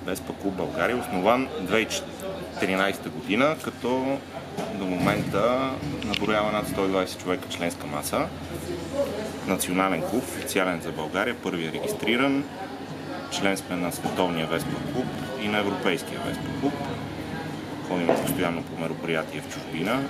Веспа Клуб България, основан 2014 година, като до момента наброява над 120 човека членска маса. Национален клуб, официален за България, първият регистриран. Член сме на Световния Веспа Клуб и на Европейския Веспа Клуб. Ходим постоянно по мероприятия в чужбина.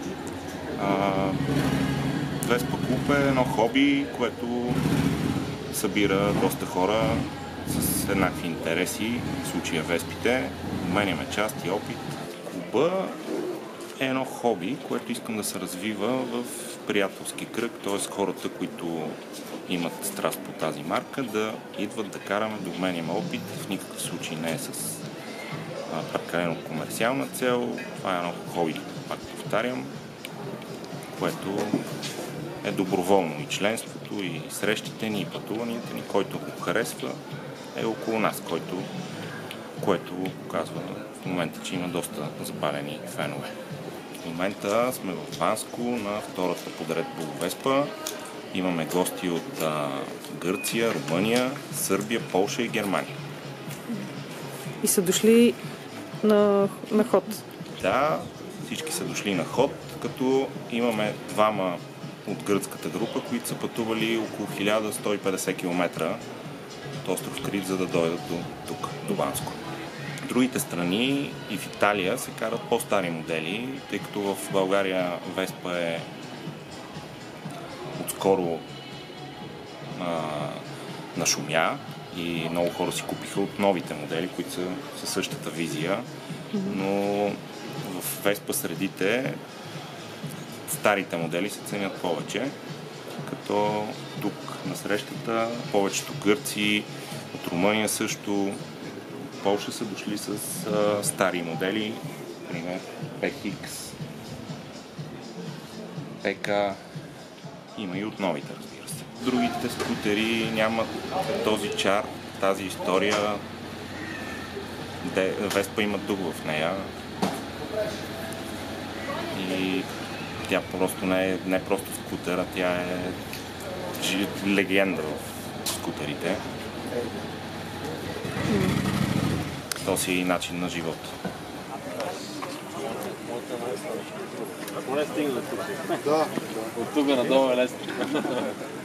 Веспа Клуб е едно хоби, което събира доста хора с еднакви интереси, в случая веспите. Обменяме части, опит. Клуба е едно хоби, което искам да се развива в приятелски кръг, т.е. хората, които имат страст по тази марка, да идват да караме, да обменяме опит. В никакъв случай не е с прекалено комерциална цел. Това е едно хоби, пак повтарям, което е доброволно и членството, и срещите ни, и пътуванията ни, който го харесва, е около нас, което показва в момента, че има доста запалени фенове. В момента сме в Банско на втората подред Булвеспа. Имаме гости от Гърция, Румъния, Сърбия, Полша и Германия. И са дошли на ход? Да, всички са дошли на ход, като имаме двама от гръцката група, които са пътували около 1150 км от остров Крит, за да дойдат до тук, до Банско. В другите страни и в Италия се карат по-стари модели, тъй като в България Веспа е отскоро нашумя и много хора си купиха от новите модели, които са със същата визия, но в Веспа средите старите модели се ценят повече, като тук на срещата повечето гърци от Румъния също, Полша са дошли с стари модели, например PX, PK, има и от новите, разбира се. Другите скутери нямат този чар, тази история. Веспа има дух в нея и тя просто не е просто скутер, а тя е легенда в скутерите. То си е и начин на живот. Ако не стигна до тук. Да. От тук надолу е лесно.